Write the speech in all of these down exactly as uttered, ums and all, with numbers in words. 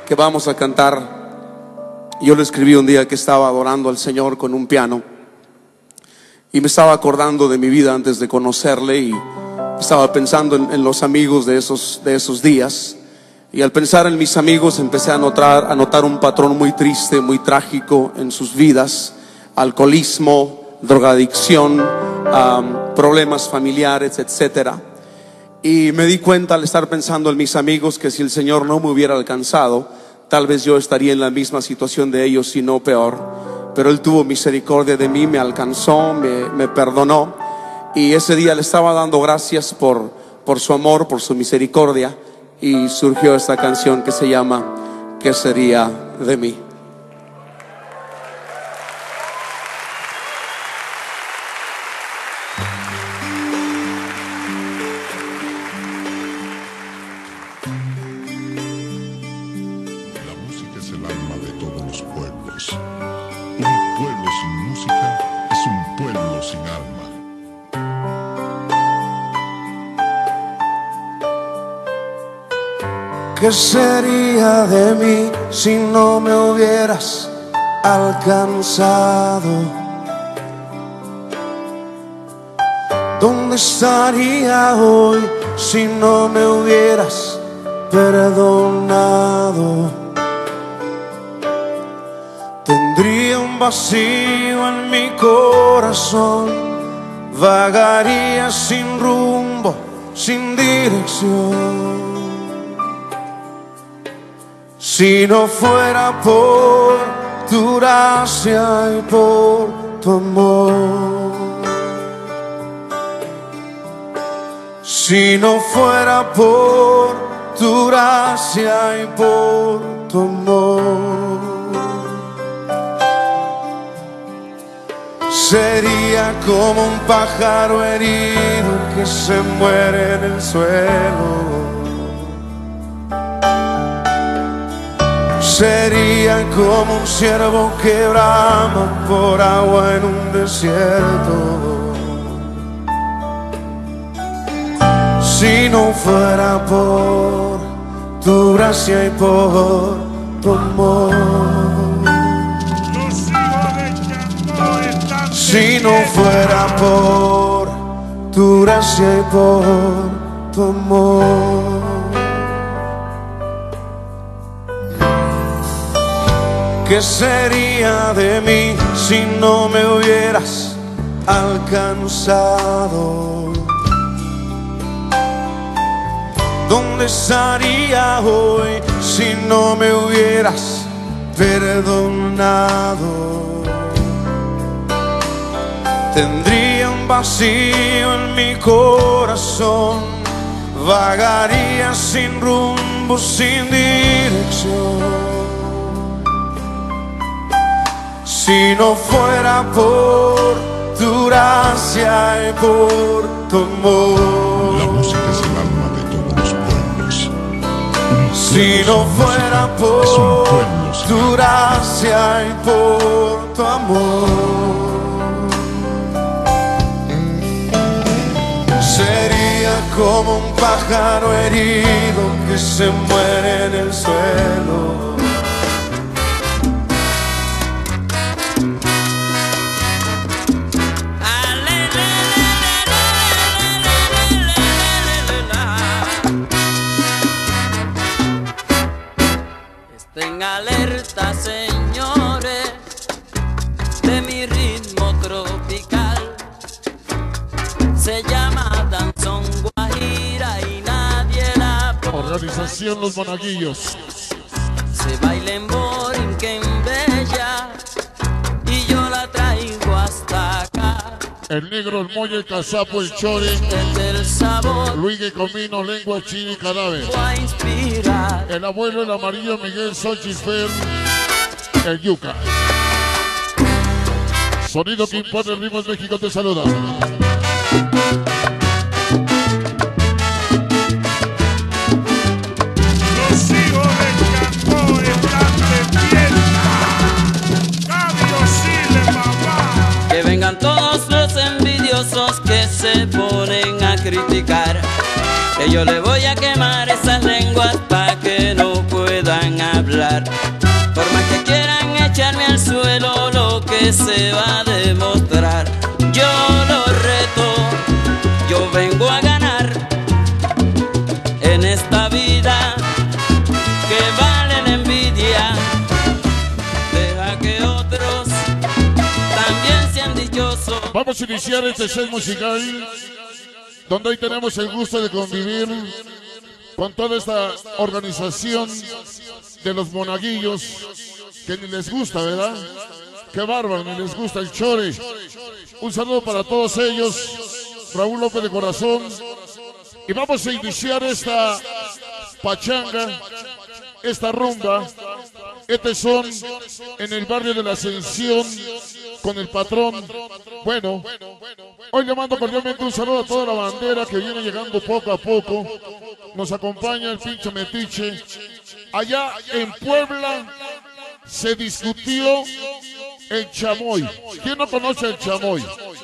que vamos a cantar, yo lo escribí un día que estaba adorando al Señor con un piano y me estaba acordando de mi vida antes de conocerle, y estaba pensando en, en los amigos de esos, de esos días. Y al pensar en mis amigos empecé a notar, a notar un patrón muy triste, muy trágico en sus vidas: alcoholismo, drogadicción, um, problemas familiares, etcétera. Y me di cuenta al estar pensando en mis amigos que si el Señor no me hubiera alcanzado, tal vez yo estaría en la misma situación de ellos, si no peor. Pero Él tuvo misericordia de mí, me alcanzó, me, me perdonó. Y ese día le estaba dando gracias por, por su amor, por su misericordia. Y surgió esta canción que se llama ¿Qué sería de mí? ¿Qué sería de mí si no me hubieras alcanzado? ¿Dónde estaría hoy si no me hubieras perdonado? Tendría un vacío en mi corazón, vagaría sin rumbo, sin dirección. Si no fuera por tu gracia y por tu amor, si no fuera por tu gracia y por tu amor, sería como un pájaro herido que se muere en el suelo. Sería como un ciervo que brama por agua en un desierto. Si no fuera por tu gracia y por tu amor, si no fuera por tu gracia y por tu amor, ¿qué sería de mí si no me hubieras alcanzado? ¿Dónde estaría hoy si no me hubieras perdonado? Tendría un vacío en mi corazón, vagaría sin rumbo, sin dirección. Si no fuera por tu gracia y por tu amor, la música es el alma de todos los pueblos. Si no fuera por tu gracia y por tu amor, sería como un pájaro herido que se muere en el suelo. Estén alerta, señores, de mi ritmo tropical. Se llama danzón guajira y nadie la pone. Organización Los Monaguillos. Se baila en Borinquen Bella y yo la traigo hasta acá. El negro, el molle, el cazapo, el chore, el sabor, Luis que Comino, lengua, chile y cadáver. El abuelo, el amarillo, Miguel Xochitl, el yuca. Sonido que impone el ritmo, México te saluda. Los hijos del cantor están de fiesta. Dios sí le mamá. Que vengan todos los envidiosos que se ponen a criticar, que yo le voy a quemar esas lenguas pa' que no puedan hablar. que se va a demostrar. Yo lo reto, yo vengo a ganar en esta vida que vale la envidia. Deja que otros también sean dichosos. Vamos a iniciar este set musical donde hoy tenemos el gusto de convivir con toda esta organización de los monaguillos que ni les gusta, ¿verdad? Qué bárbaro, ni les gusta el chore. Un saludo para todos ellos, Raúl López de corazón. Y vamos a iniciar esta pachanga, esta rumba. Este son en el barrio de la Ascensión con el patrón. Bueno, hoy le mando cordialmente un saludo a toda la bandera que viene llegando poco a poco. Nos acompaña el pinche metiche. Allá en Puebla se discutió el chamoy. ¿Quién no conoce el chamoy?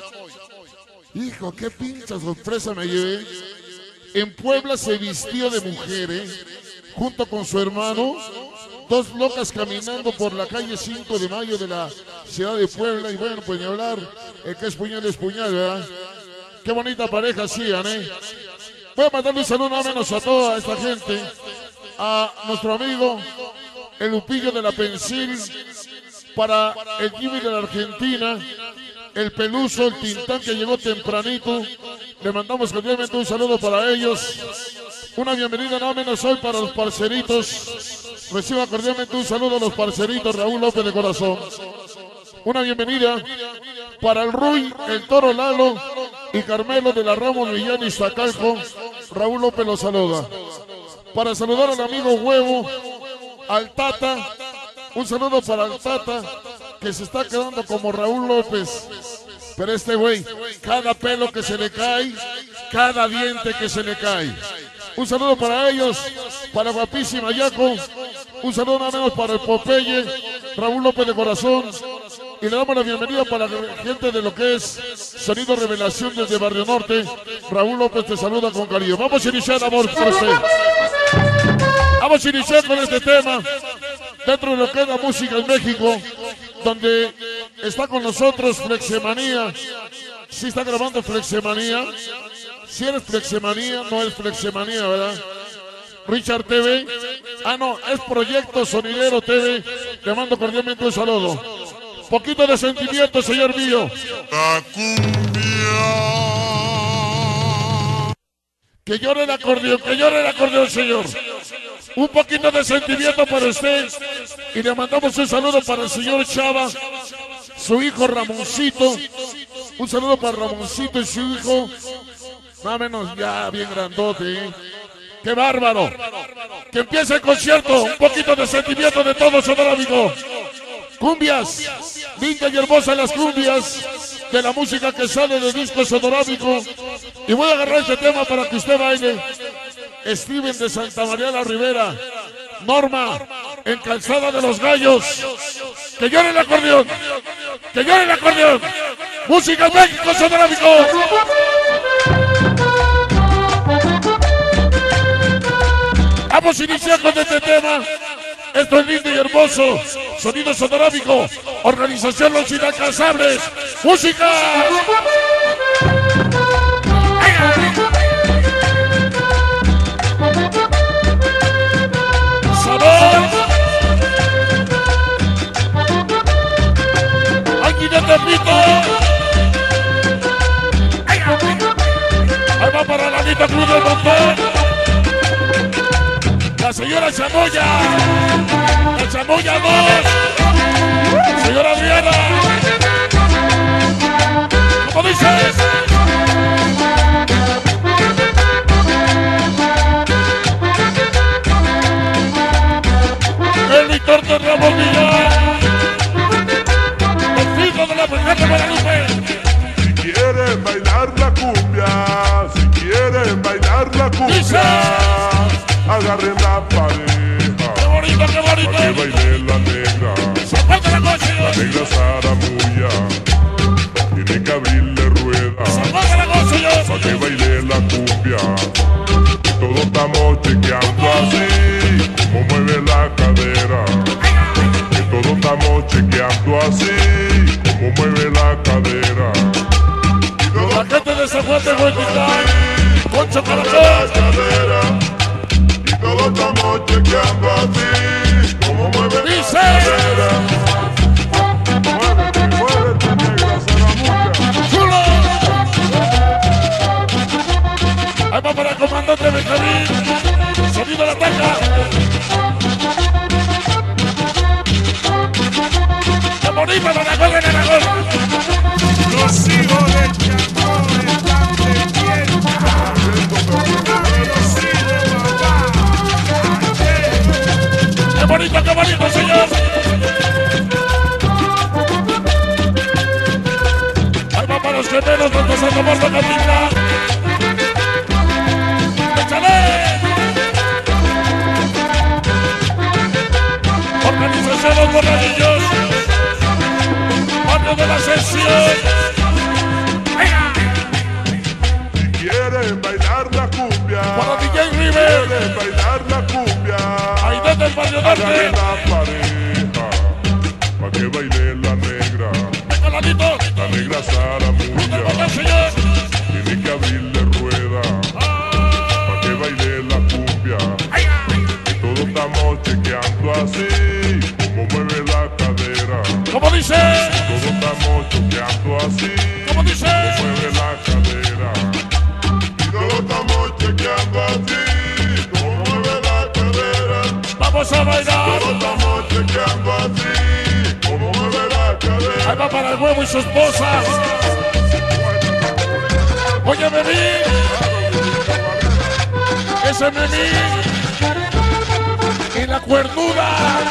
Hijo, qué pinche sorpresa me llevé. En Puebla se vistió de mujer, ¿eh? Junto con su hermano. Dos locas caminando por la calle cinco de mayo de la ciudad de Puebla. Y bueno, pues ni hablar, el que es puñal es puñal, ¿verdad? Qué bonita pareja hacían, ¿eh? Voy a mandarle un saludo nada menos a toda esta gente. A nuestro amigo, el Lupillo de la Pensil. Para el Jimmy de la Argentina. El Peluso, el Tintán que llegó tempranito. Le mandamos cordialmente un saludo para ellos. Una bienvenida nada menos hoy para los parceritos. Reciba cordialmente un saludo a los parceritos Raúl López de corazón. Una bienvenida para el Ruy, el Toro Lalo y Carmelo de la Ramos Villán y Iztacalco. Raúl López los saluda. Para saludar al amigo Huevo, al Tata. Un saludo para el Tata, que se está quedando como Raúl López. Pero este güey, cada pelo que se le cae, cada diente que se le cae. Un saludo para ellos, para guapísima Yaco. Un saludo nada menos para el Popeye, Raúl López de corazón. Y le damos la bienvenida para la gente de lo que es Sonido Revelación desde Barrio Norte. Raúl López te saluda con cariño. Vamos a iniciar, amor, por usted. Vamos a iniciar con este tema dentro de lo que es la música en México, donde está con nosotros Flexemanía. ¿Sí está grabando Flexemanía? Si eres Flexemanía, no es Flexemanía, ¿verdad? Richard T V. Ah, no, es Proyecto Sonidero T V. Le mando cordialmente un saludo. Poquito de sentimiento, señor mío. La cumbia. Que llore el acordeón, que llore el acordeón, señor. Un poquito de sentimiento para usted. Y le mandamos un saludo para el señor Chava, su hijo Ramoncito. Un saludo para Ramoncito y su hijo. Más o menos ya bien grandote, ¿eh? ¡Qué bárbaro! Que empiece el concierto. Un poquito de sentimiento de todo Sonorábico. Cumbias. Linda y hermosa las cumbias de la música que sale del disco Sonorábico. Y voy a agarrar este tema para que usted baile. Steven de Santa María la Ribera. Norma, en Calzada de los Gallos. Que llore el acordeón. Que llore el acordeón. Música México Sonorábico. Vamos a iniciar con este tema. Esto es lindo y hermoso. Sonido Sonorábico. Organización Los Inalcanzables. ¡Música! ¡Sabor! ¡Aquí de Tepito! Ahí va para la Anita Cruz del Montón. La señora Chamoya, la Chamoya dos, señora Adriana, ¿cómo dices? El Víctor de Ramos Villán, el hijo de la Virgen de Guadalupe. Si quieren bailar la cumbia, si quieren bailar la cumbia, ¡dice! Agarren la pareja. ¡Qué bonito, qué bonito! Pa' que baile la negra. ¡Zapata la cosa! La negra Zaramuya. Tiene que abrirle rueda. ¡Zapata la cosa! Pa' que baile la cumbia. Todos estamos chequeando así como mueve la cadera. Que todos estamos chequeando así de Hueticán, Concho Caracol. cadera, y todos estamos chequeando así, como mueve la Dice. cadera. Muévete, muévete, negra Saramuca. ¡Chulo! Ahí va para el comandante Benjamín. Sonido de la taca. ¡Qué bonito el Aragón en Aragón! Los hijos del Chacón están de fiesta. Los hijos de papá. ¡Qué bonito, qué bonito, señor! Ahí va para los gemelos donde se tomó esta capita. ¡Échale! Organización Los Borradillos. Barrio de la Ascensión. ¡Venga! Si quieren bailar la cumbia, Para D J River. quieren bailar la cumbia, Ahí desde el Barrio agarren Norte. la pareja, pa' que baile la negra, Venga, Lalito. la negra Venga, Saramuca. señor. Tiene que abrirle rueda, pa' que baile la cumbia, y todos estamos chequeando así, como mueve la cadera. ¿Cómo dice? Todos estamos chequeando así, ¿Cómo dice? como mueve la cadera. Y todos estamos chequeando así, como mueve la cadera. Vamos a bailar. Todos estamos chequeando así, como mueve la cadera. Ahí va para el huevo y su esposa. Oye, Memí. Ese Memí. Y la cuernuda.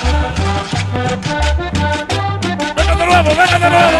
Venga de nuevo, venga de nuevo.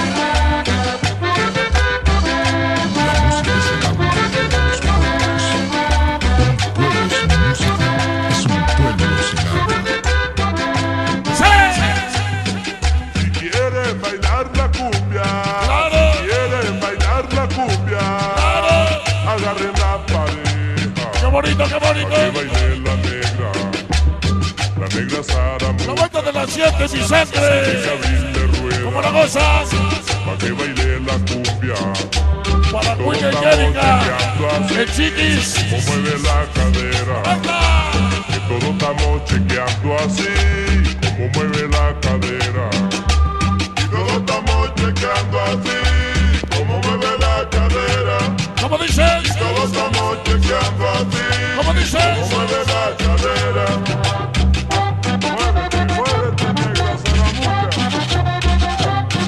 Si quieren bailar la cumbia, Claro. quieren bailar la cumbia, Claro. agarren la pareja, Qué bonito, qué que bonito. baile la negra, la negra La Saramuca. vuelta de las siete, mi Que sangre. abrirle ¿Cómo la rueda, gozas? pa' que baile la cumbia. Para Todos Cuña y estamos Erika. chequeando así, El chiquis. como mueve la cadera. ¡Anda! Que todos estamos chequeando así, como mueve la cadera. Y todos estamos chequeando así, como mueve la cadera. ¿Cómo dices? Todos estamos chequeando así, ¿Cómo dices? como mueve la cadera. Muévete, muévete, negra Saramuca.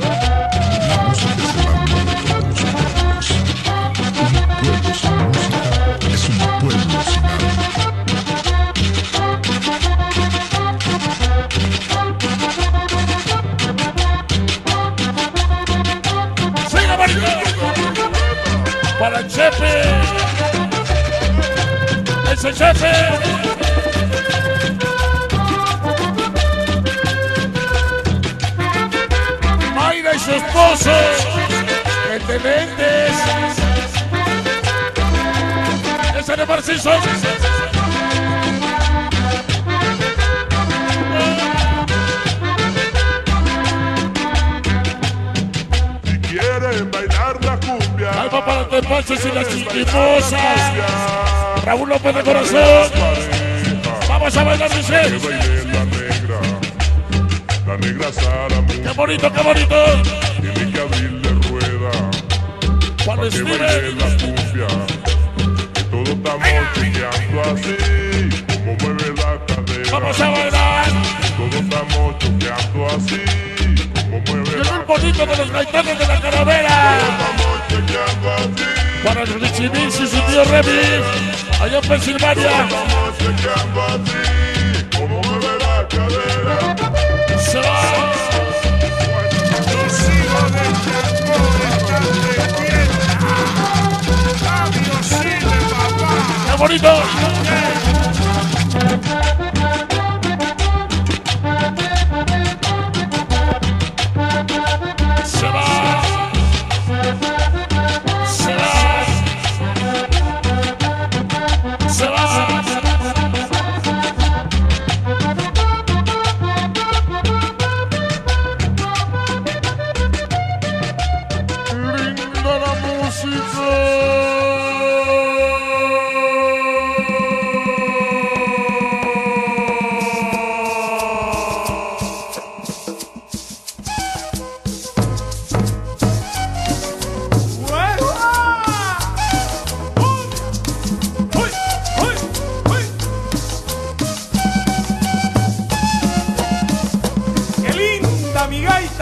¡Siga, marido! Para el Chepe. Ese Chepe. Mayra y su esposo. El de lentes. Ese de Narciso. Si quieren bailar la cumbia, Ahí va para Tepaches y las quieren bailar chiquimosas. la cumbia, Raúl López de Corazón. pareja. Vamos a bailar, Que dice. baile la negra, la negra Qué Saramuca. bonito, qué bonito. Tiene que abrirle rueda, Juan que baile Steven. la cumbia. Que todos estamos chequeando así, como mueve la cadera. Vamos a bailar. Todos estamos chequeando así, como mueve Llegó la el bonito de los gaitanes de la caravera. Estamos chequeando así, Para el Richie Mix y su tío Remy. Allá en Pensilvania. estamos chequeando así, como mueve la cadera. Se va. Los hijos del Chacón están de fiesta. Labios sí de papá. Qué bonito. Se va. Se va. Se va. Linda la música.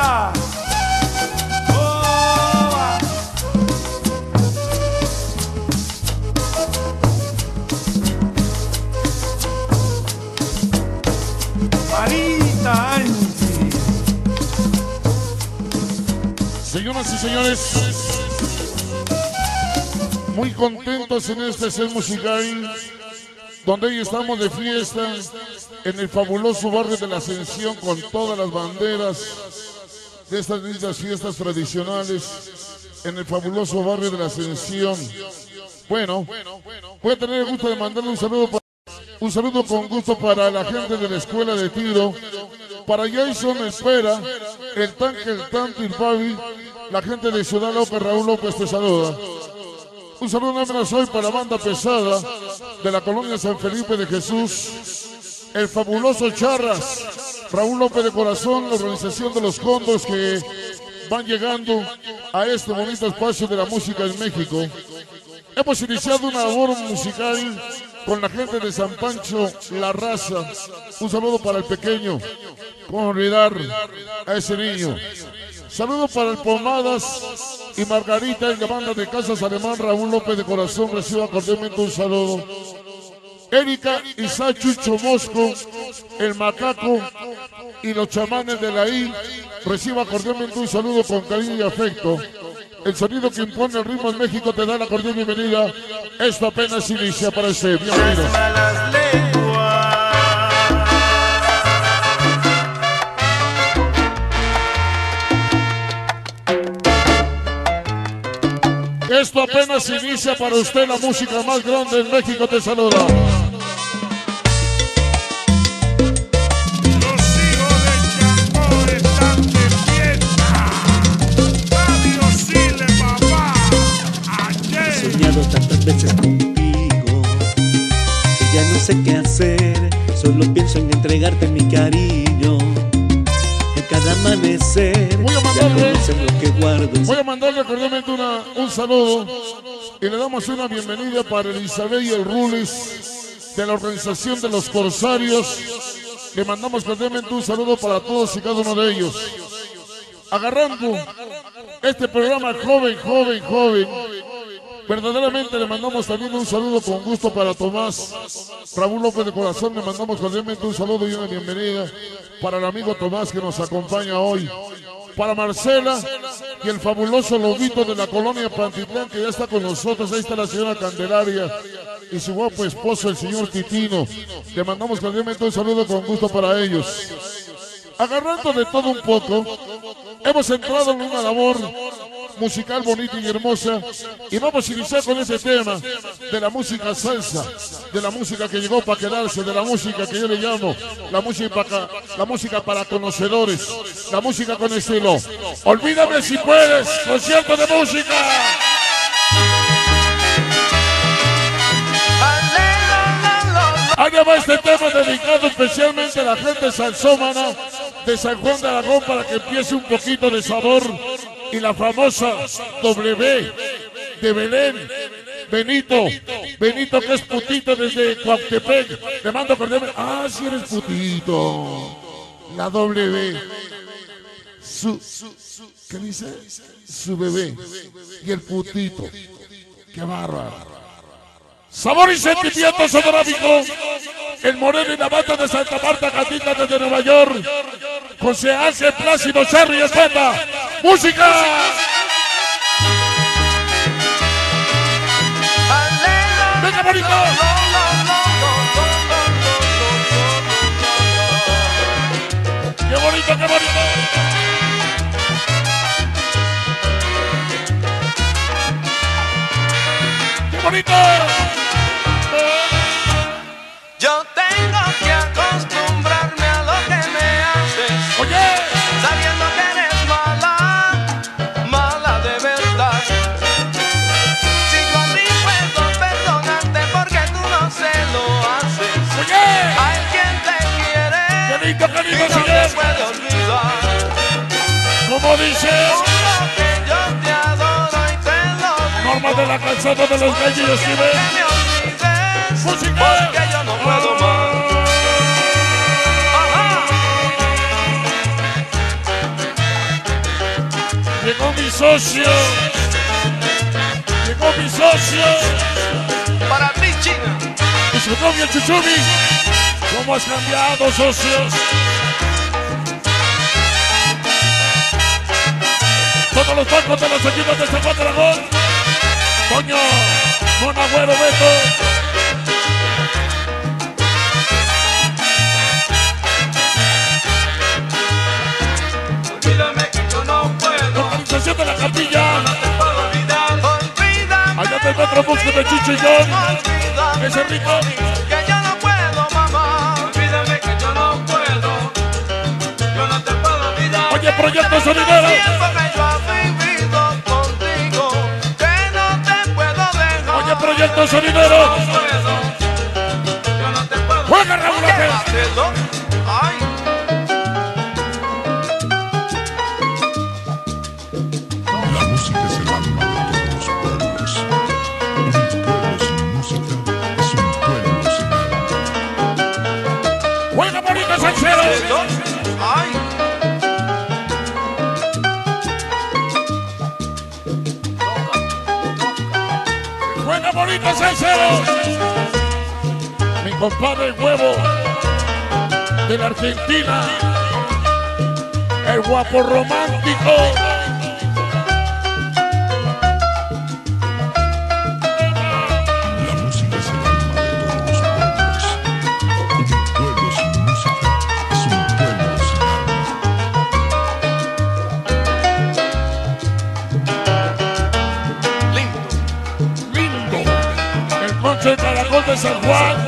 fiesta. Oh, va. Marita Angie. Señoras y señores, muy contentos en este set musical, donde hoy estamos de fiesta en el fabuloso barrio de la Ascensión con todas las banderas de estas lindas fiestas tradicionales en el fabuloso barrio de la Ascensión. Bueno, voy a tener el gusto de mandarle un saludo, para, un saludo con gusto para la gente de la Escuela de Tiro, para Jason Espera, el Tanque, el Tanto y el Fabi, la gente de Ciudad López, Raúl López te saluda. Un saludo, un abrazo hoy para la banda pesada de la colonia San Felipe de Jesús, el fabuloso Charras, Raúl López de Corazón, la organización de los Condos que van llegando a este bonito espacio de la música en México. Hemos iniciado una labor musical con la gente de San Pancho, La Raza. Un saludo para el pequeño, cómo olvidar a ese niño. Saludo para el Pomadas y Margarita en la banda de Casas Alemán, Raúl López de Corazón, reciba cordialmente un saludo. Erika y Sachucho Mosco, el Macaco y los chamanes de la I, reciba cordialmente un saludo con cariño y afecto. El sonido que impone el ritmo en México te da la cordial bienvenida. Esto apenas inicia para usted. Bienvenido. Esto apenas inicia para usted, la música más grande en México te saluda. Los hijos de Chambó están de fiesta. Adiós, Sile, papá. He Ayer. soñado tantas veces contigo que ya no sé qué hacer, solo pienso en entregarte mi cariño. En cada amanecer Voy a ya mandarle- conoces lo que guardo en Voy a mandarle cordialmente una, un saludo y le damos una bienvenida para el Isabel y el Rulis de la organización de los Corsarios. Le mandamos cordialmente un saludo para todos y cada uno de ellos. Agarrando este programa joven, joven, joven, verdaderamente le mandamos también un saludo con gusto para Tomás, Raúl López de Corazón. Le mandamos cordialmente un saludo y una bienvenida para el amigo Tomás que nos acompaña hoy. Para Marcela y el fabuloso Lobito de la colonia Pantitlán que ya está con nosotros. Ahí está la señora Candelaria y su guapo esposo, el señor Titino. Le mandamos cordialmente un saludo con gusto para ellos. Agarrando de todo un poco, hemos entrado en una labor musical bonita y hermosa y vamos a iniciar con ese tema de la música salsa, de la música que llegó para quedarse, de la música que yo le llamo la música para, la música para conocedores, la música con estilo. Olvídame si puedes, concierto de música. Allá va este tema dedicado especialmente a la gente salsómana de San Juan de Aragón para que empiece un poquito de sabor. Y la famosa W de Belén, Benito, Benito que es putito desde Coautepec. Le mando cordialmente. Ah, si eres putito. La W. Su, ¿qué dice? Su bebé. Y el putito. Qué bárbaro. Sabor y sentimiento sonorámico. El Moreno y la banda de Santa Marta, Catita desde Nueva York. José Ángel Plácido, Cherry, Espeta. ¡Música! ¡Venga, bonito! ¡Qué bonito, qué bonito! ¡Qué bonito! Yo tengo que acostumbrarme a lo que me haces, ¡Oye! sabiendo que eres mala, mala de verdad. Si yo a ti puedo perdonarte porque tú no se lo haces, ¡Oye! hay quien te quiere ¡Qué lindo, qué y lindo, no te señor! puede olvidar. ¿Cómo dice? Juro que yo te adoro y te lo digo. Norma de la calzada de los gallos, ¿sí Que ves? me olvides, ¡Música! porque yo no puedo más. Ajá. socio. Llegó mi socio. Para ti, China. Y su novio Chuchumi. ¿Cómo has cambiado, socios? Todos los bancos de los equipos de San Juan Dragón. Toño, Monagüero, Beto. Olvídame que yo no puedo. Organización de la capilla. No te puedo olvidar. Olvídame. Allá te encuentro busco de Chicho y John. Olvídame. Ese rico. Que yo no puedo, mamá. Olvídame que yo no puedo. Yo no te puedo olvidar. Oye, Proyecto Sonidero. Tiempo que yo he vivido contigo. Que no te puedo dejar. Oye, Proyecto Sonidero. No puedo. Yo no te puedo. Juega, Raúl Ángel. Hacerlo. Ay. La música es el alma de todos los pueblos. Un pueblo sin música es un pueblo sin alma. Juega, bonito Salcero. Ay. Juega, bonito Salcero. Mi compadre el Huevo de la Argentina. El guapo romántico. La música es el alma de todos los pueblos. Un pueblo sin música es un pueblo sin alma. Lindo. Lindo. El concho de Caracol de San Juan.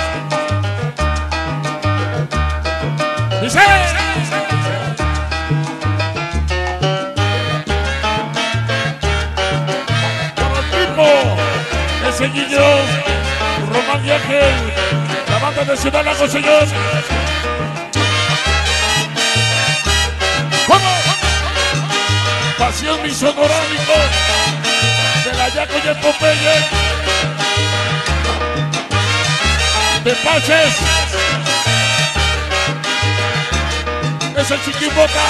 Dice. Ese Guillo, Román y Ángel, la banda de Ciudad Lago, señor. ¿Cómo? Pasión misonorámico de la Yaco y el Popeye. De Paches. Es el Chiquibota.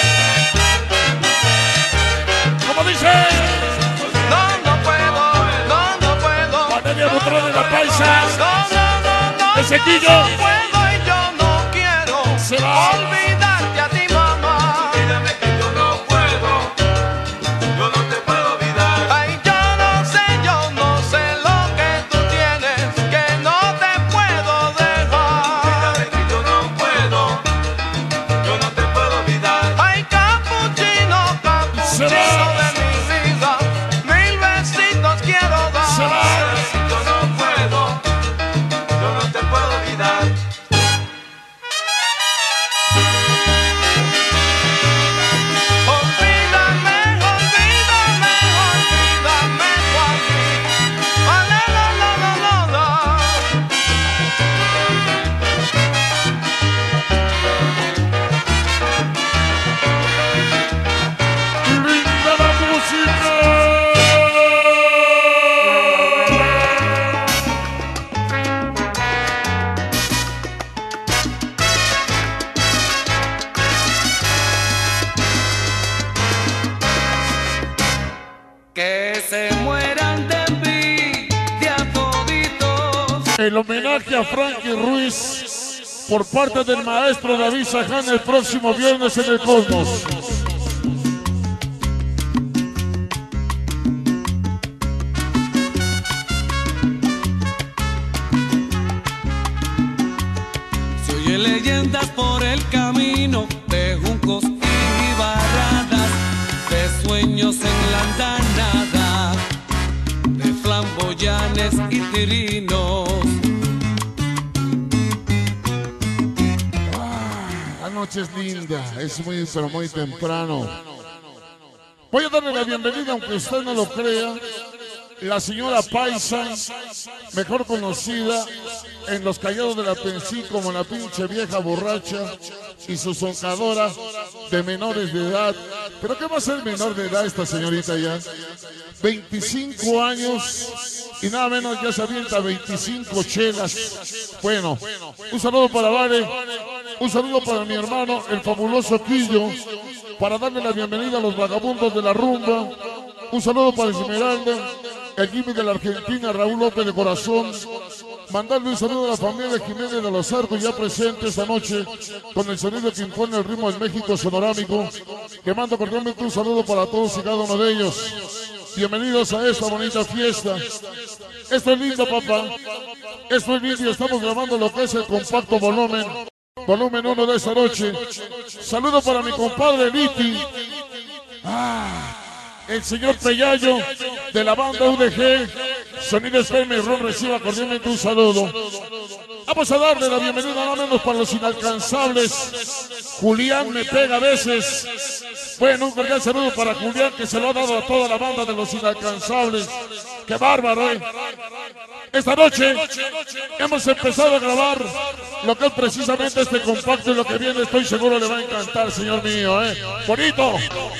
¿Cómo dice? No, no puedo, no, no puedo. Valeria Butrón de la Paisa. No, no, no, no. Ese Guillo. No puedo y yo no quiero Se va. olvidarte a ti, mamá. Olvídame que yo no puedo. Yo no te puedo olvidar. Ay, yo no sé, yo no sé lo que tú tienes, que no te puedo dejar. Olvídame que yo no puedo. Yo no te puedo olvidar. Ay, capuchino, Se capuchino va. de mi vida. Mil besitos quiero dar. Se va. Yo no puedo. Yo no te puedo olvidar. Olvídame, olvídame, olvídame tú a mí. Ah, la, la, la, la, la, la. Linda la música. Que se mueran de envidia toditos. El homenaje a Frankie Ruiz por parte del maestro David Saján el próximo viernes en el Cosmos. Se oye leyendas por el camino de juncos y barradas, de sueños en la andanada, de flamboyanes y tirinos. La noche es linda, es muy pero muy temprano. Voy a darle la bienvenida, aunque usted no lo crea, la señora Paisa, mejor conocida en los callados de la Pensí como la pinche vieja borracha y su soncadora de menores de edad. ¿Pero qué va a ser menor de edad esta señorita ya? veinticinco años y nada menos ya se avienta veinticinco chelas. Bueno, un saludo para Vale, un saludo para mi hermano, el fabuloso Quillo, para darle la bienvenida a los vagabundos de la rumba. Un saludo para Esmeralda, el Jimmy de la Argentina, Raúl López de Corazón. Mandarle un saludo a la familia de Jiménez de los Arcos, ya presente esta noche con el sonido que impone el ritmo del México sonorámico. Que mando cordialmente un saludo para todos y cada uno de ellos. Bienvenidos a esta bonita fiesta. Esto es lindo, papá. Esto es lindo y estamos grabando lo que es el compacto volumen. Volumen uno de esta noche. Saludo para mi compadre Liti. Ah, el señor Pellayo de la banda U D G. Sonido Esperme y Ron reciba cordialmente un saludo. Vamos a darle la bienvenida no menos para los inalcanzables. Julián me pega a veces. Bueno, un cordial saludo para Julián, que se lo ha dado a toda la banda de los inalcanzables. ¡Qué bárbaro, eh! Esta noche hemos empezado a grabar lo que es precisamente este compacto y lo que viene estoy seguro le va a encantar, señor mío, eh. ¡Bonito!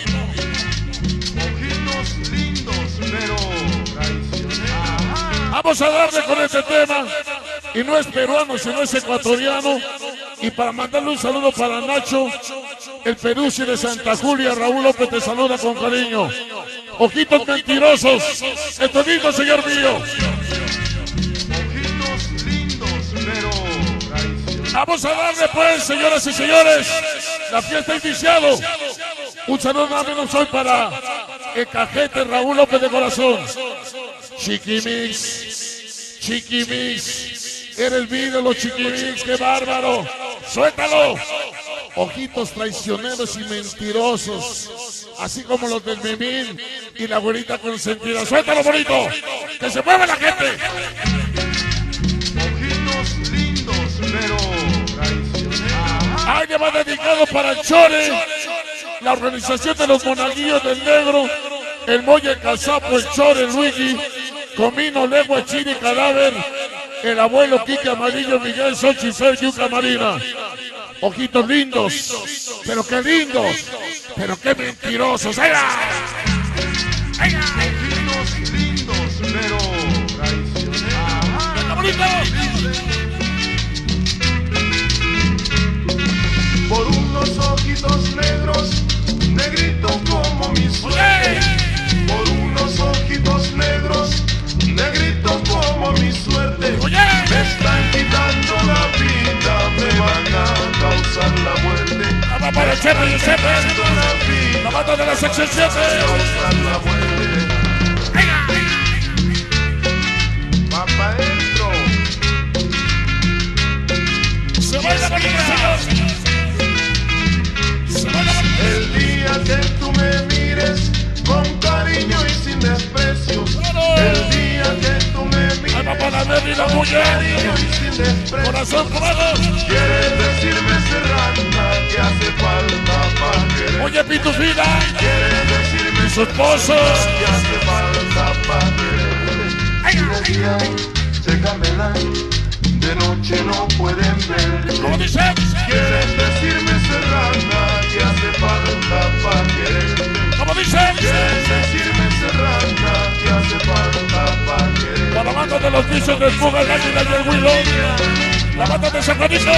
Ojitos lindos, pero traicioneros. Vamos a darle con este tema. Y no es peruano, sino es ecuatoriano. Y para mandarle un saludo para Nacho, el Peruzzi de Santa Julia, Raúl López te saluda con cariño. Ojitos mentirosos. Esto es lindo, señor mío. Ojitos lindos, pero traicioneros. Vamos a darle pues, señoras y señores. La fiesta ha iniciado. Un saludo nada menos hoy para el cajete Raúl López de Corazón. Chiquimix, Chiquimix, eres video los Chiquimix, qué bárbaro. Suéltalo. Ojitos traicioneros y mentirosos, así como los del Memín y la abuelita consentida. Suéltalo, bonito, que se mueva la gente. Ojitos lindos, pero traicioneros. Ahí le va dedicado para el Chore, la organización de los monaguillos del Negro, el Molle, el Cazapo, el Chore, el Luigi, Comino, Legua, Chile, Cadáver, el abuelo Quique Amarillo, Miguel, Xochi, Fer, Yuca Marina. Ojitos lindos, pero qué lindos, pero qué mentirosos. ¡Ahí va! ¡Ahí va! Ojitos lindos, pero traicioneros. ¡Está bonito! Por unos ojitos negros, negrito como mi suerte. Por unos ojitos negros, negrito como mi suerte. ¡Oye! Me están quitando la vida, me van a causar la muerte. ¡Vamos para el Chepe y el Chepe! Quitando la vida, ¡La banda de la sección siete! causar la muerte. Va pa' adentro. ¡Se baila bonito, señor! ¡Se baila bonito! El día que tú me mires con cariño y sin desprecio. El día que tú me mires ¡Ahí va para la Mary, la con mujer! cariño y sin desprecio. ¡Corazón comado! Quieres decirme serrana que hace falta pa' querer. ¡Oye, Pitufina! Quieres decirme ¡Y su esposo! que hace falta pa' querer. De día se camelan, de noche no pueden ver. ¿Cómo dice? Quieres decirme serrana que hace falta pa' querer. ¿Cómo dice? Quieres decirme serrana que hace falta pa' querer. Con la banda de los bichos de Fuga, el Águila y el Willow. La banda de San Juanito.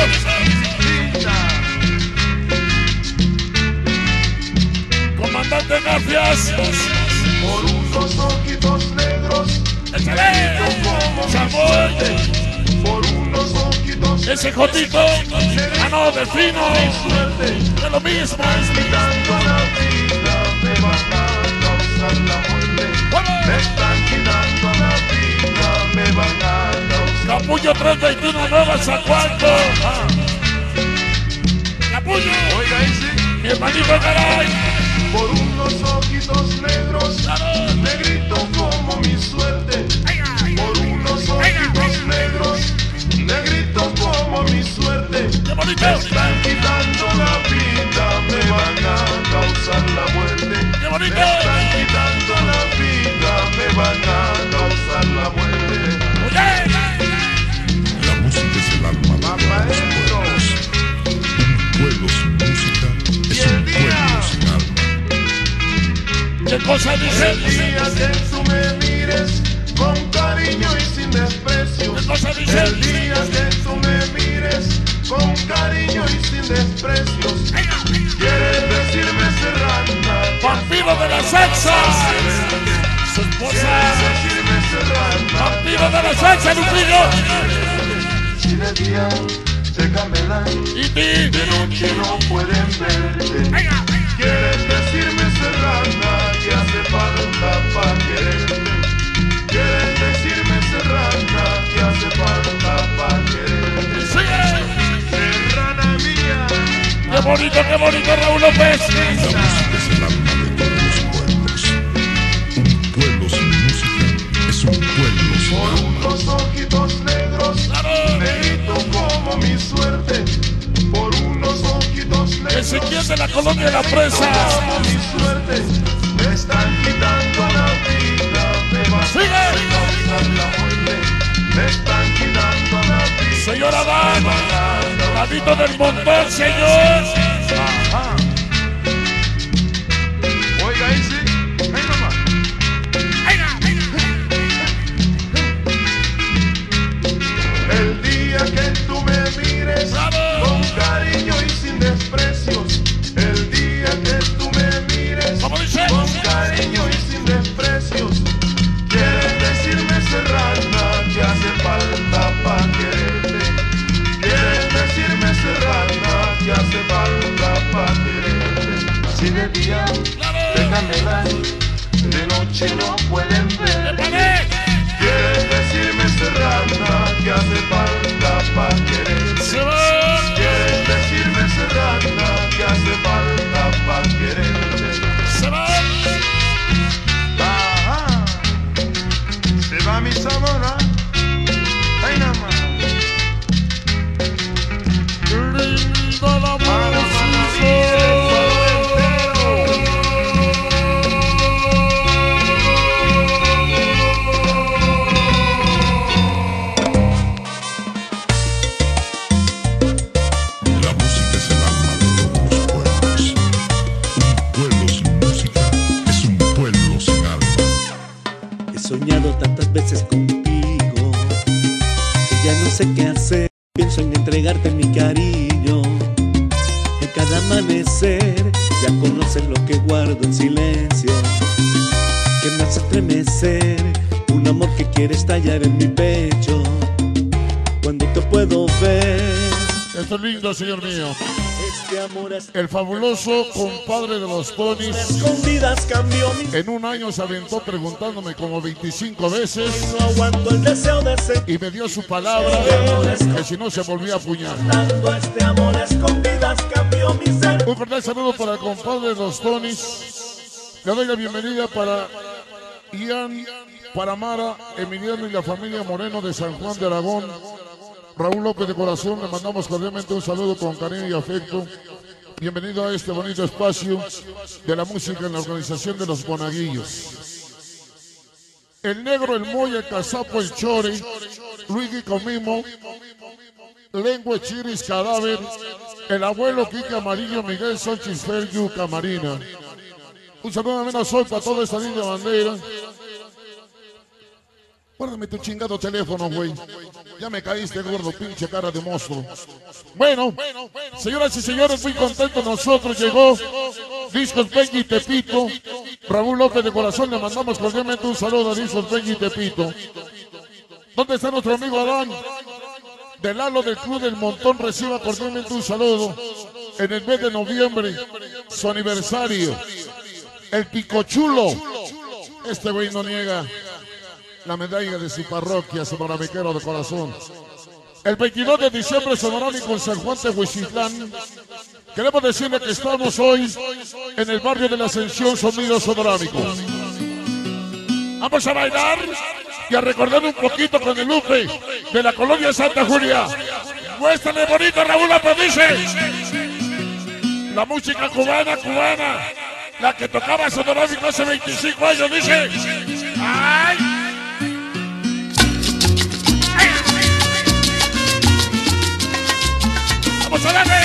Comandante Garfias. Por unos ojitos negros, ¡Échale! como mi ¡Sabor! suerte. Por unos ojitos Ese Jotito. ¡Ah, no, Delfino! suerte. ¡Es lo mismo! Quitando la vida, me van a causar la muerte. Me están quitando la vida, me van a causar. Capullo tres veintiuno, Nueva Zacualco. Ah. Capullo. Oiga ese, Mi hermanito Caray. por unos ojitos negros, negrito como mi suerte. Por unos ojitos negros, negrito como mi suerte. ¡Qué bonito! Me están quitando la vida, me van a causar la muerte. ¡Qué bonito! Me están quitando la vida, me van a causar la muerte. ¡Oye! La música es el alma de Papá todos los Edro. pueblos. Un pueblo sin música es un pueblo sin alma. ¿Qué cosa dice? El día que tú me mires con cariño y sin desprecio. ¿Qué cosa dice? El día que tú me mires con cariño y sin desprecios. Quieres decirme serrana, Vampiro de la salsa. Su esposa. decirme serrana, Vampiro de la salsa, Lupillo. si de día se camelan, Y ti. de noche no pueden verte. Quieres decirme serrana, que hace falta pa' quererte. Quieres decirme serrana, que hace falta pa' quererte. Sigue. Serrana mía, Qué bonito, qué bonito, Raúl López. La música es el alma de todos los pueblos. Un pueblo sin música es un pueblo sin por alma. unos ojitos negros, negrito como mi suerte. Por unos ojitos negros, Ezequiel de la colonia de la presa. como mi suerte. Me están quitando la vida, me van Sigue. a causar la muerte. Me están quitando la vida. Señor Adán. Ladito del montón, señor. Ajá. Oiga, ahí sí, ahí nomás. El día que tú me mires ¡Bravo! con cariño y sin desprecios. El día que tú me mires ¿Cómo dice? con cariño y sin desprecios. Quieres decirme serrana, que hace falta pa' quererte. Quieres decirme serrana, que hace falta pa' quererte. Si de día te camelan, de noche no pueden ver. ¡Vale! Quieres decirme serrana, que hace falta pa' quererte. Se va. Quieres decirme serrana, que hace falta pa' quererte. Se va. Ajá. Se va mi sabor, ay nada más. Linda la Para música. Manaví, el pueblo entero. La música es el alma de todos los pueblos. Un pueblo sin música es un pueblo sin alma. He soñado tantas veces contigo que ya no sé qué hacer. Pienso en entregarte mi cariño. En cada amanecer ya conoces lo que guardo en silencio, que me hace estremecer. Un amor que quiere estallar en mi pecho cuando te puedo ver. Esto es lindo, señor mío. Este amor es El fabuloso compadre de los Tonys. escondidas cambió mi. En un año se aventó preguntándome como veinticinco veces No aguanto el deseo de seguir y me dio su palabra que si no se volvía a puñar. dando. Este amor a escondidas cambió mi ser. Un cordial saludo para el compadre de los Tonys. Le doy la bienvenida para Ian, para Mara, Emiliano y la familia Moreno de San Juan de Aragón. Raúl López de corazón, le mandamos cordialmente un saludo con cariño y afecto. Bienvenido a este bonito espacio de la música en la organización de los Monaguillos. El Negro, el Moya, el Cazapo, el Chore, Luigi Comimo, Lengua Chiris Cadáver, el abuelo Quique Amarillo, Miguel Sánchez Feryu Camarina. Un saludo menos hoy para toda esta linda bandera. Guárdame tu chingado teléfono, güey. Ya me caíste, gordo, pinche cara de monstruo. Bueno, señoras y señores, muy contentos nosotros. Llegó Discos Peña y Tepito. Raúl López de corazón, le mandamos cordialmente un saludo a Discos Peña y Tepito. ¿Dónde está nuestro amigo Adán? Del halo del Club del Montón, reciba cordialmente un saludo. En el mes de noviembre, su aniversario. El Picochulo. Este güey no niega la medalla de su parroquia, sonoramequero de corazón. El veintidós de diciembre, sonorámico en San Juan de Huichitlán. Queremos decirle que estamos hoy en el barrio de la Ascensión, sonido sonorámico. Vamos a bailar y a recordar un poquito con el Lupe de la colonia Santa Julia. Muéstrale bonito, Raúl López, dice. La música cubana, cubana. La que tocaba sonorámico hace veinticinco años, dice. ¡Ay! ¡Vamos a darle!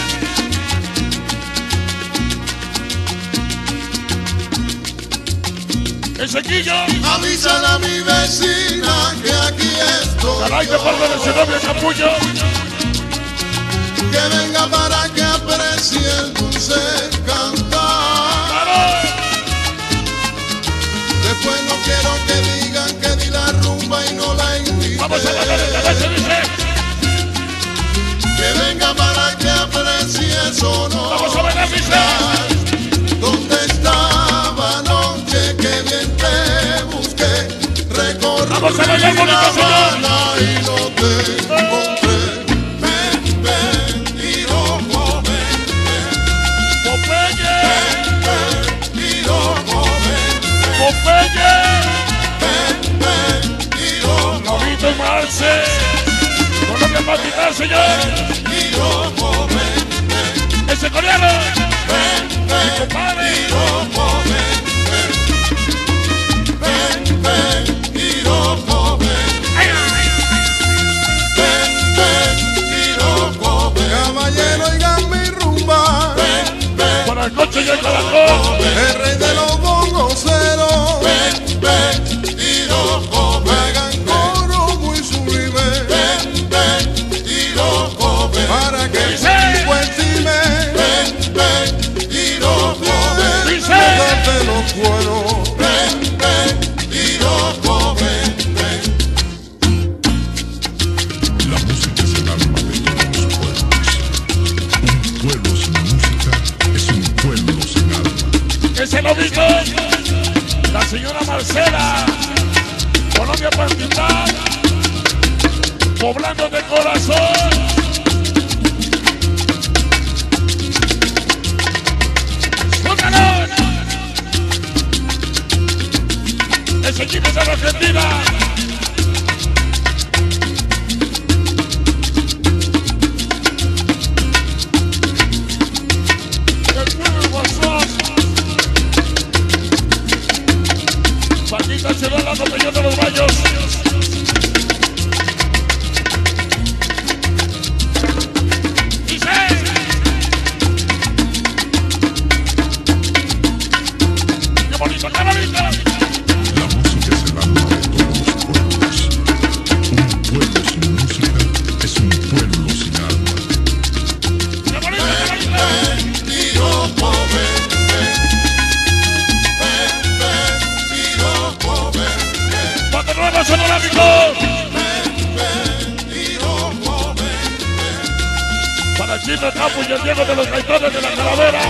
¡El sequillo! Avísale a mi vecina que aquí estoy. ¡Caray, de parte de su novia Capullo! Que venga para que aprecie el dulce cantar. Que venga para que aprecie sonora. Vamos a bailar, dice. ¿Dónde estaba anoche que bien te busqué? Recorrí Vamos a bailar, bonito, La señor. Habana y no te encontré. Ven, ven, Iroko, ven, ven. Popeye, Ven, Iroko, ven, Popeye, ven, ven, Iroko, Novito y Marce. Colombia para quitar, señor. Iroko, ven, ven, Ese coreano. ven, ven, Compadre. Iroko, ven, ven, ven, Iroko, ven, ven, ven, Iroko, ven. Caballero, oigan mi rumba. Ven, ven, Para el coche y el caracol. el rey de los bongoceros. Ven, ven, Iroko, ven. Hagan coro muy sublime. Ven, ven, Iroko, ven. Para que el Dice. público estime. Ven, ven, Iroko, ven. Dice. Date los cueros. Ven, ven, Iroko, ven, ven. La música es el alma de todos los pueblos. Un pueblo sin música es un pueblo sin alma. Ese Novito. La señora Marcela. Colombia para quitar. Poblando de corazón. ¡Súbalo! Ese equipo es de la Argentina. El pueblo guasón. Paquita se da la botellón de los baños. Dice. ¡Qué bonito, qué bonito! La música es el alma de todos los pueblos. Un pueblo sin música es un pueblo sin alma. ¡Qué bonito, qué bonito! Iroko, ven, ven, ven, ven, Iroko, ven, ven, ¡Ponte nuevo sonorámico! Iroko, ven, Para el Chino Capo y el Diego de los Gaitones de la Calavera.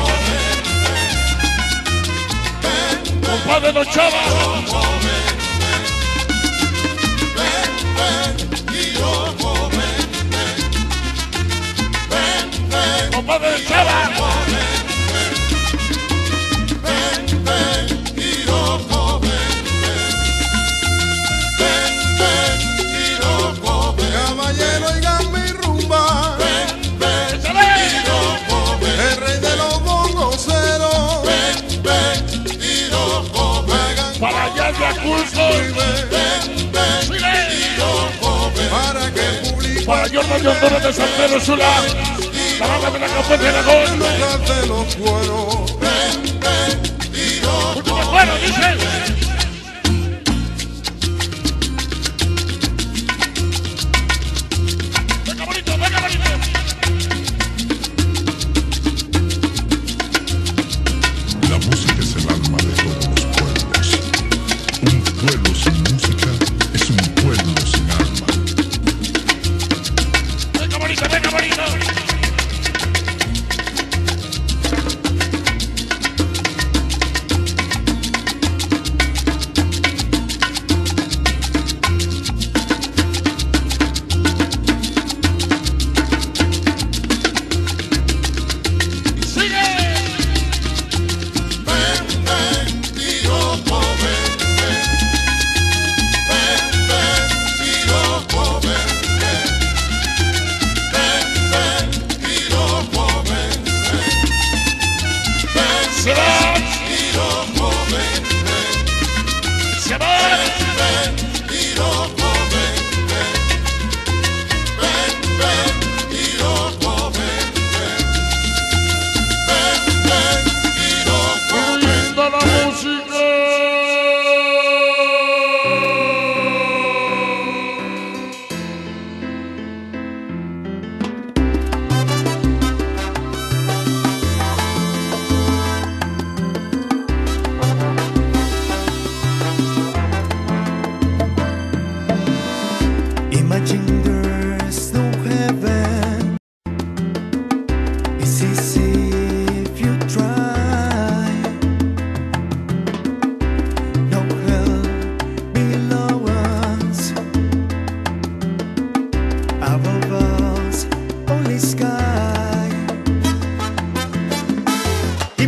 Compadre Don Chava. Iroko, ven, Compadre Don Chava. ven, ven, Iroko, ven, ven, ven, Iroko, ven. Caballero, oigan mi rumba. Ven, ven, Iroko, ven. El rey de los bongoceros. Ven, ven, Iroko, ven. Para allá de Aculco. Ven, ven, Iroko, ven. Para que el público Para Jordan Yondoro de San Pedro Sula. La banda de la Campana de Aragón. de los cueros. Ven, ven, Iroko. Último cuero, dice. Venga bonito, venga bonito. La música es el alma de todos los pueblos. Un pueblo sin música es un pueblo sin alma. Venga bonito, venga bonito.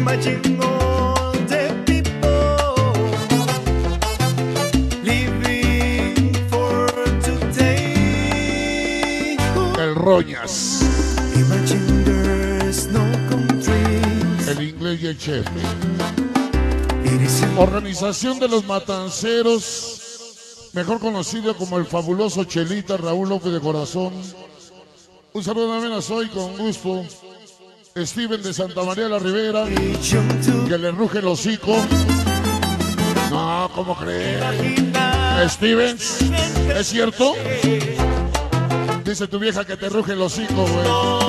Imagine all the people living for today. El Roñas. Imagine there's no countries. El inglés y el chef. It is Organización de los Matanceros, mejor conocido como el fabuloso Chelita Raúl López de Corazón. Un saludo también a Soy con gusto. Steven de Santa María la Ribera, que le ruge el hocico. No, ¿cómo crees? Stevens, ¿es cierto? Dice tu vieja que te ruge el hocico, güey.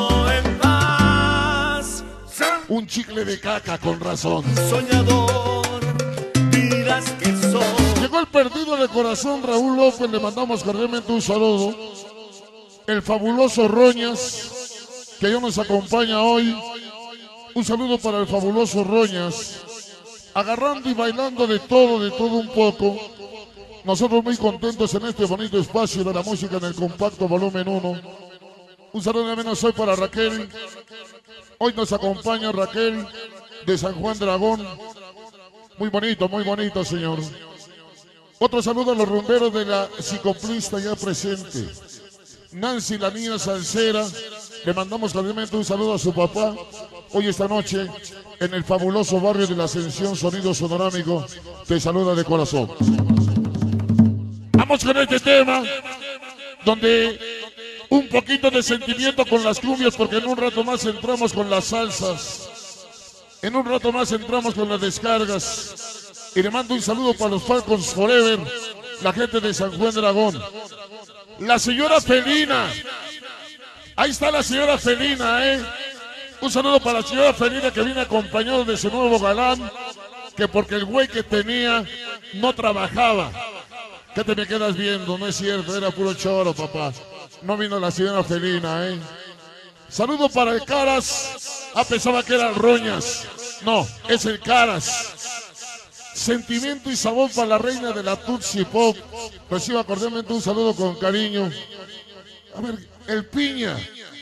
Un chicle de caca, con razón. Soñador, dirás que soy. Llegó el perdido de corazón Raúl López, le mandamos cordialmente un saludo. El fabuloso Roñas, que ya nos acompaña hoy. Un saludo para el fabuloso Roñas. Agarrando y bailando de todo, de todo un poco. Nosotros muy contentos en este bonito espacio de la música en el compacto volumen uno. Un saludo de menos hoy para Raquel. Hoy nos acompaña Raquel de San Juan Dragón. Muy bonito, muy bonito, señor. Otro saludo a los rumberos de la psicoplista ya presente. Nancy, la niña salsera. Le mandamos cordialmente un saludo a su papá. Hoy esta noche, en el fabuloso barrio de la Ascensión, Sonido Sonorámico, te saluda de corazón. Vamos con este tema, donde un poquito de sentimiento con las cumbias, porque en un rato más entramos con las salsas. En un rato más entramos con las descargas. Y le mando un saludo para los Falcons Forever, la gente de San Juan Dragón. La señora Felina. Ahí está la señora Felina, ¿eh? Un saludo para la señora Felina, que viene acompañado de su nuevo galán, que porque el güey que tenía no trabajaba. ¿Qué te me quedas viendo? No es cierto, era puro choro, papá. No vino la señora Felina, ¿eh? Saludo para el Caras. Ah, pensaba que era el Roñas. No, es el Caras. Sentimiento y sabor para la reina de la Tutsi Pop. Reciba cordialmente un saludo con cariño. A ver, el Piña.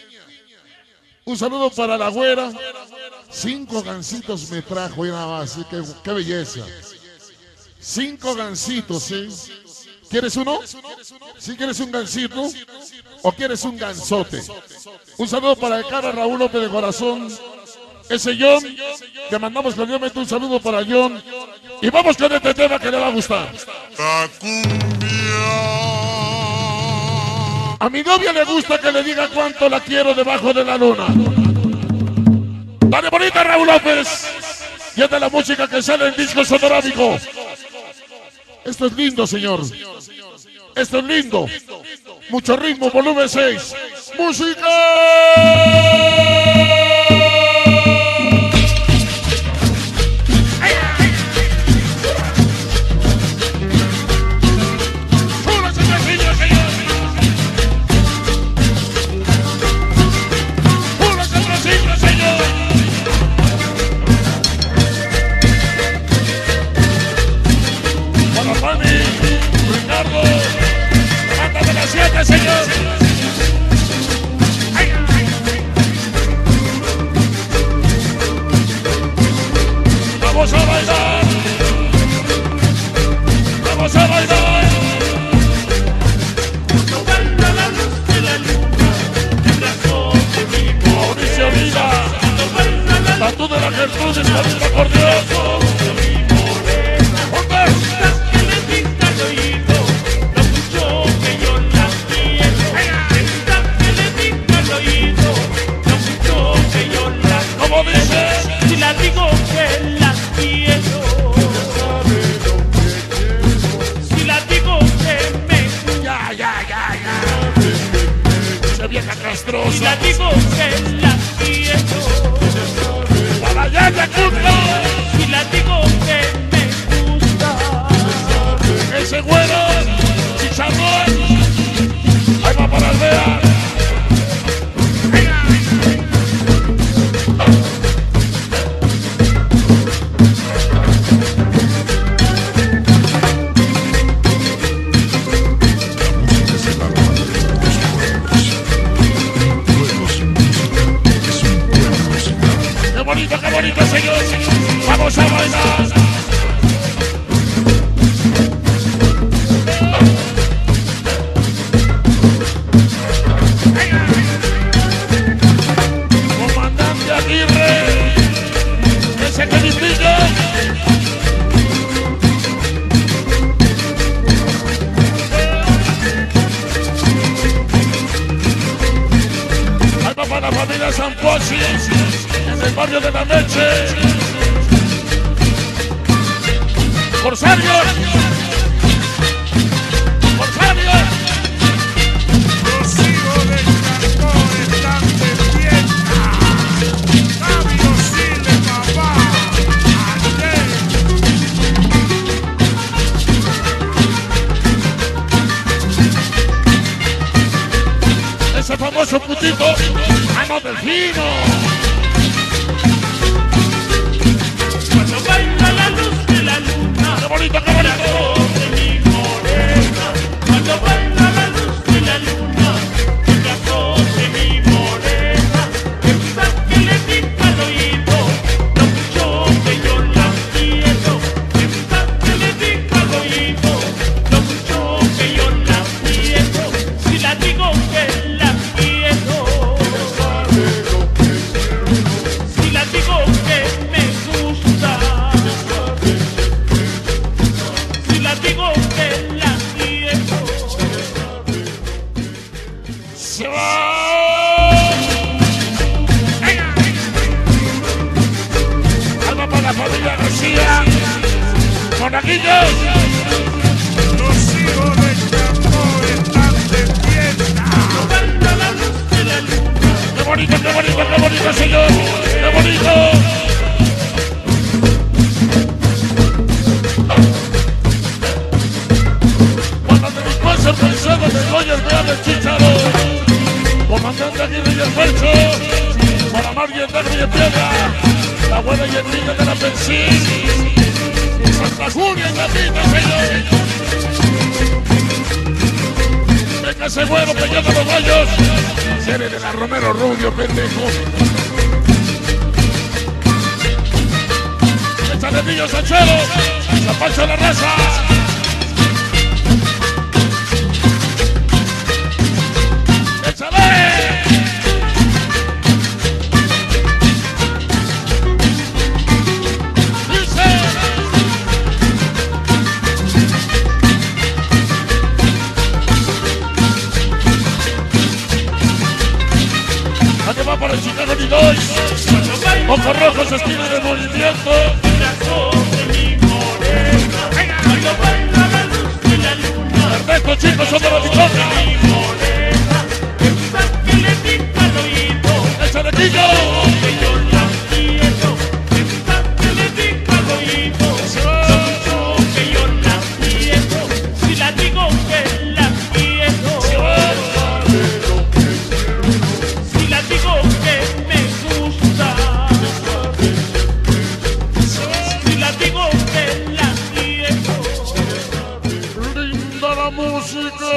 Un saludo para la Güera. Cinco gancitos me trajo y nada más. ¿Sí? Qué, qué belleza. Cinco gancitos, ¿sí? ¿Quieres uno? ¿Sí quieres un gancito? ¿O quieres un ganzote? Un saludo para el cara Raúl López de Corazón. Ese John. Le mandamos cordialmente un saludo para John. Y vamos con este tema que le va a gustar. La cumbia. A mi novia le gusta que le diga cuánto la quiero debajo de la luna. Dale bonita, Raúl López. Y es de la música que sale en disco sonorámico. Esto es lindo, señor. Esto es lindo. Mucho ritmo, volumen seis. ¡Música! Señor. Vamos a bailar. Vamos a bailar. Cuando baila la luz de la luna, el brazo de mi Mauricio Vida. Cuando baila la luz de la Gertrudis, con el acordeón. Si la digo que la quiero, si la digo que me ya, ya, ya, ya. Esa vieja castrosa. Si la digo que la quiero, para allá de culto. si la digo que bonito, qué bonito, señor. Vamos a bailar. Comandante Aguirre, ese que distingue. Ahí va para la familia San Posi, en el barrio de La Meche. Corsarios. Corsarios. Los hijos del cantón están de fiesta. Fabio Sile, papá. Ayer. Ese famoso putito, mano del fino. Cuando baila la luz de la luna, ¡Qué bonito, qué bonito! de mi morena. Cuando baila la luz de la luna, el brazo de mi morena. El beso que le pica al oído, lo mucho que yo la quiero. El beso que le pica al oído, lo mucho que yo la quiero. Si la digo que la quiero, si la digo que me gusta, si la digo que la quiero. ¡Se va! Alma para la familia García. Monaguillos. Los hijos del cantón están de fiesta. Baila la luz de la luna, ¡Qué bonito, qué bonito, qué bonito, señor! ¡Qué bonito! Cuando mis pasos pensados de joyas vean el Chícharo. Comandante Aguirre y el Percho. Para Mar y el Negro y el Piedra. La abuela y el niño de la Pensín. Santa Julia y Gatita, señor. Venga ese güero peleando los gallos. Serie de la Romero Rubio, pendejo. Échale niño Sanchero. Zapacho la raza. ¡Échale! ¡Dice! Aquí va para el Chicago Illinois. Ojos rojos, esquina de movimiento. el brazo de mi morena. Cuando baila la luz de la luna, Ernesto, chicos, son de la bichota. mi morena. El beso que le pica al oído, ¡Échale, niño! que yo la quiero. El beso que le pica al oído, lo mucho que yo la quiero. Si la digo que la quiero, si la digo que me gusta, si la digo que la quiero. ¡Linda la música!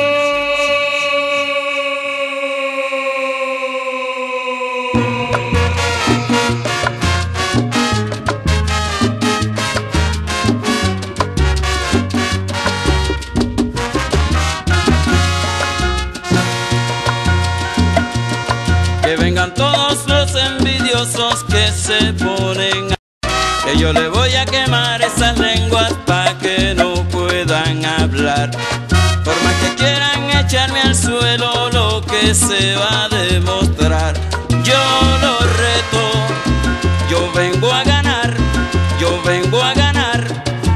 Que vengan todos los envidiosos que se ponen a... Que yo le voy a quemar esas lenguas pa' que no puedan hablar. Por más que quieran echarme al suelo, lo que se va a demostrar. Yo lo reto, yo vengo a ganar, yo vengo a ganar.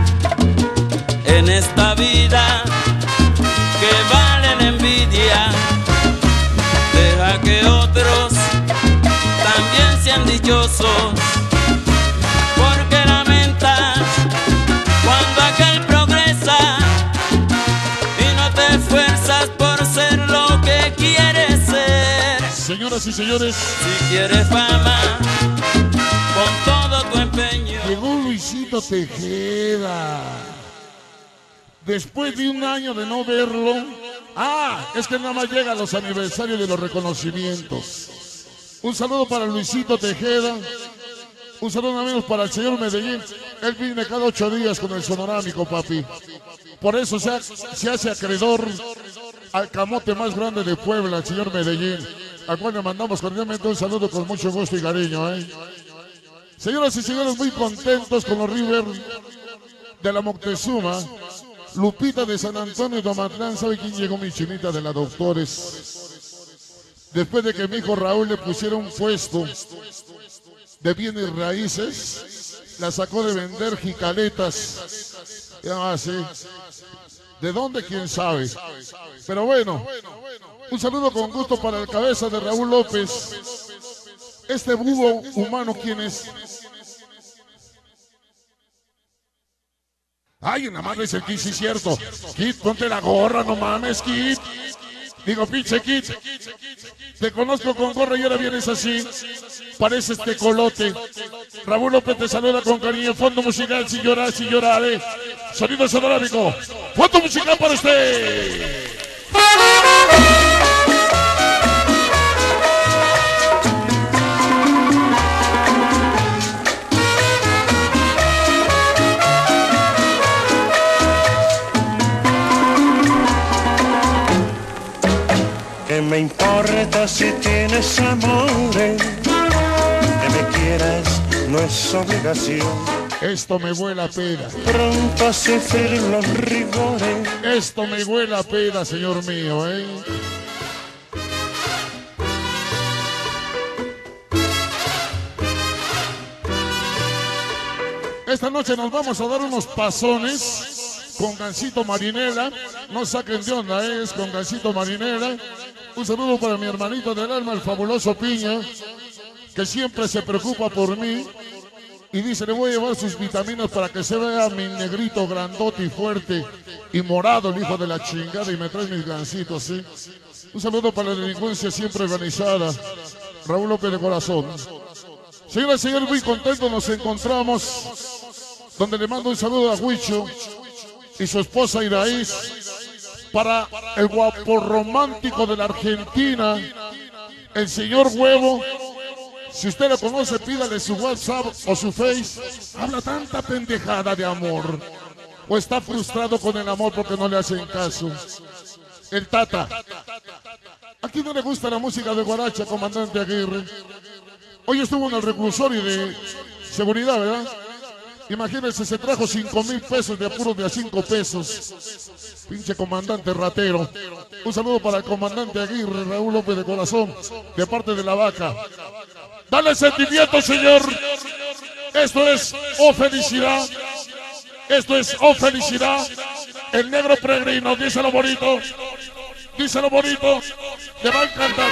En esta vida que vale la envidia, deja que otros también sean dichosos, porque lamentas cuando aquel progresa y no te esfuerzas por ser lo que quieres ser. Señoras y señores, Si quieres fama, con todo tu empeño. llegó Luisito Tejeda. Después de un año de no verlo. Ah, es que nada más llega a los aniversarios de los reconocimientos. Un saludo para Luisito Tejeda, Un saludo, amigos, para el señor Medellín. Él viene cada ocho días con el sonorámico, papi. Por eso se, ha, se hace acreedor al camote más grande de Puebla, el señor Medellín, al cual le mandamos cordialmente un saludo con mucho gusto y cariño. ¿eh? Señoras y señores, muy contentos con los River de la Moctezuma. Lupita de San Antonio y Domatlán. ¿Sabe quién llegó? Mi chinita de la Doctores. Después de que mi hijo Raúl le pusiera un puesto de bienes raíces, la sacó de vender jicaletas. Ah, sí. ¿De dónde? ¿Quién sabe? Pero bueno, un saludo con gusto para el cabeza de Raúl López. Este búho humano, ¿quién es? Ay, una madre dice, Kit, sí es cierto. Kit, ponte la gorra, no mames, Kit. Digo, pinche Kit, te conozco con gorra y ahora vienes así. Pareces tecolote. Raúl López te saluda con cariño. Fondo musical, si llora, si lloraré. Sonido sonorámico. Fondo musical para usted. ¿Qué me importa si tienes amores? Que me quieras no es obligación. Esto me huele a peda. Pronto a sufrir los rigores. Esto me huele a peda, señor mío, ¿eh? Esta noche nos vamos a dar unos pasones con Gansito Marinela. No saquen de onda, ¿eh? Es con Gansito Marinela. Un saludo para mi hermanito del alma, el fabuloso Piña, que siempre se preocupa por mí. Y dice, le voy a llevar sus vitaminas para que se vea mi negrito grandote y fuerte y morado, el hijo de la chingada, y me trae mis gansitos, ¿sí? Un saludo para la delincuencia siempre organizada. Raúl López de corazón. Señoras y señores, muy contentos nos encontramos, donde le mando un saludo a Huicho y su esposa Iraíz, para el guapo romántico de la Argentina, el señor Huevo. Si usted lo conoce, pídale su WhatsApp o su Face. Habla tanta pendejada de amor. O está frustrado con el amor porque no le hacen caso. El Tata. ¿A quién no le gusta la música de Guaracha, comandante Aguirre? Hoy estuvo en el reclusorio de seguridad, ¿verdad? Imagínense, se trajo cinco mil pesos de apuros de a cinco pesos. Pinche comandante ratero. Un saludo para el comandante Aguirre, Raúl López de corazón, de parte de la vaca. Dale sentimiento, señor. Esto es Oh Felicidad. Esto es Oh Felicidad. El negro peregrino, díselo bonito. Díselo bonito. Te va a encantar.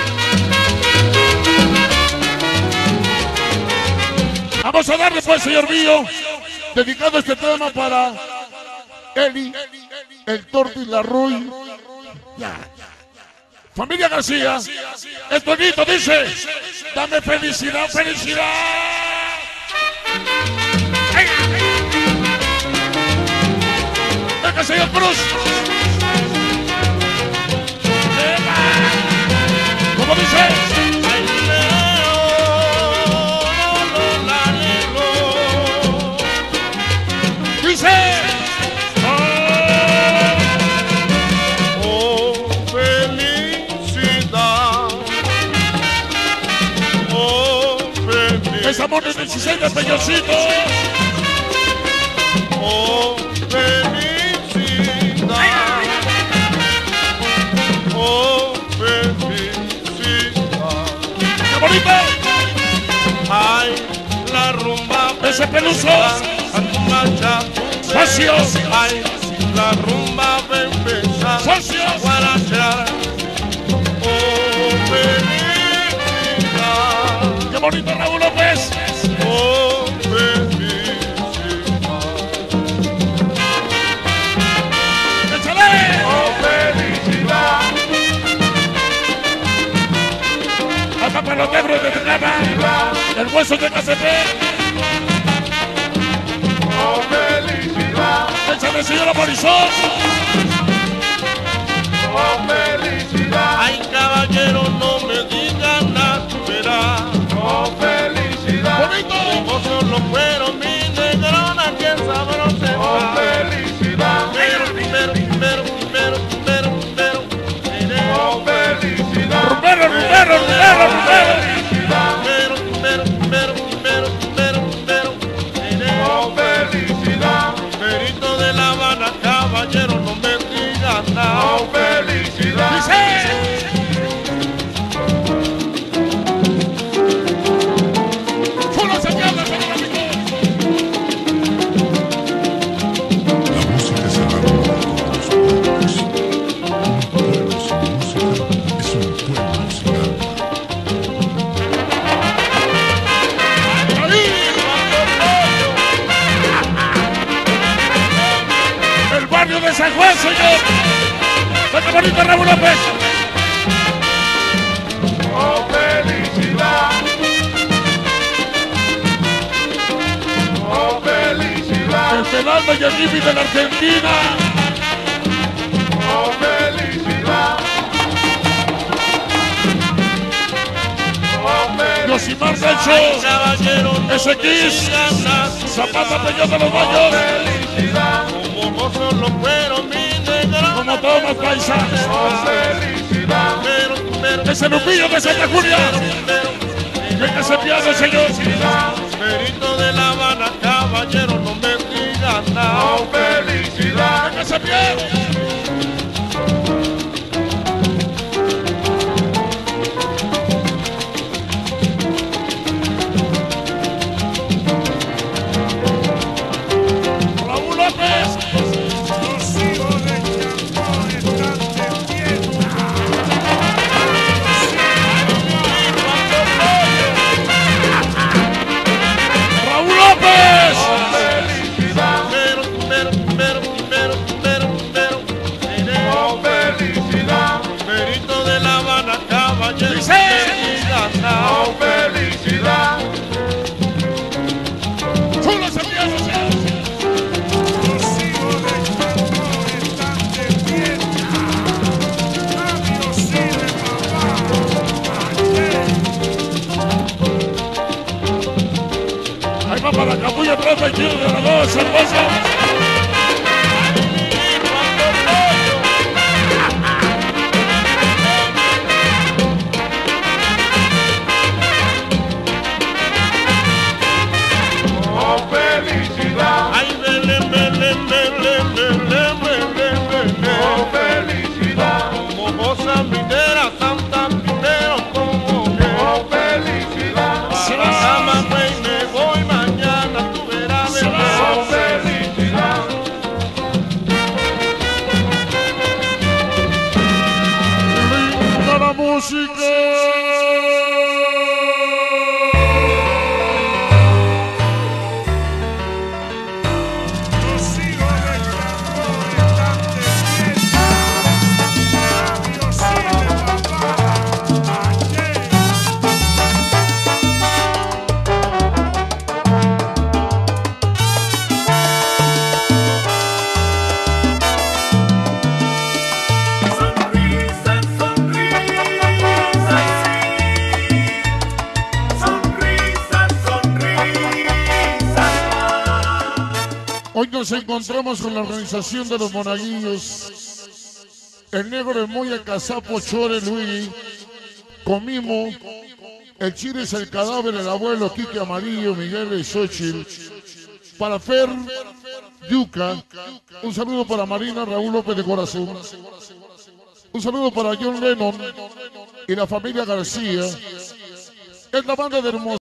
Vamos a darle pues, señor mío, dedicado este tema para Eli, el Torti Larruy. Ya. Familia García, el Toñito dice, dame felicidad, felicidad. Venga, señor Cruz. ¿Cómo dice? Dice. Amor de dieciséis de Peñocito. Oh, felicidad. Oh, felicidad. ¡Qué bonito! Ay, la rumba. Ese peluso. A tu marcha. Socios. Ay, la rumba va a empezar. Socios. A guarachar. Oh, felicidad. ¡Qué bonito, Raúl López! Oh, felicidad. ¡Échale! Oh, felicidad. Acá para los negros de Tecama, el hueso de Cacepé. Oh, felicidad. ¡Échale, señora Marisol! Oh, felicidad. Ay, caballero, no me digan nada, verás. Oh, felicidad. ¡Bonito! Oh, gozo lo fueron mi negrona, que sabrosa está. Oh, felicidad. Pero, pero, pero, pero, pero, pero, oh, felicidad. Rumbero, rumbero, rumbero, rumbero. Pero, pero, pero, pero, pero, pero, oh, felicidad. Perito de La Habana, caballero, no me digas nada. Oh, felicidad. La música es el alma de todos los pueblos. Un pueblo sin música es un pueblo sin alma. El barrio de San Juan, señor. Saca bonito Raúl López. Oh, felicidad. Oh, felicidad. El Fernando y el Jimmy de la Argentina. Oh, felicidad. Oh, felicidad. Yosimar Sancho. Caballero, ese X. Zapata Peñón de los oh, Baños. felicidad. Como gozo lo fueron mi negrona. Como todos los paisanos. Oh, felicidad. Pero, pero, Ese Lupillo de Santa Julia. Venga ese piano, señor. Perito de La Habana, caballero, no me digas nada. Oh, felicidad. Venga ese piano. Raúl López. Los hijos de Chambó están de fiesta. Raúl López. Felicidad. Pero, pero, pero, pero, pero, pero, oh, felicidad. Perito de La Habana, caballero, Dice. no me digas nada. Oh, felicidad. Chulo ese piano, señor. Los hijos de Chambó están de fiesta. Adiós, sí, de papá. Ayer. Ahí va para la capulla, trata y tiro de la dos, cerveza. Oh, felicidad. Ay, Belén, Belén, Belén, Belén, Belén, Belén. Oh, felicidad. Como goza minera, Santa primero como que. Oh, felicidad. Se Para va. la cama, güey, me voy mañana, tú verás, Se bebé. va. Oh, felicidad. Linda la música. Los hijos de Chambó están de fiesta. Adiós, sí, de papá. Ayer. Sonrisas, sonrisas, sí. Sonrisas, sonrisas. Hoy nos encontramos con la organización de los monaguillos. El negro, el Moya, Casapo, Chore, Luigi, Comimo, el Chile es el cadáver, el abuelo, Quique Amarillo, Miguel y Xochitl. Para Fer, Yuca, un saludo para Marina, Raúl López de Corazón. Un saludo para John Lennon y la familia García. Es la banda de Hermosa.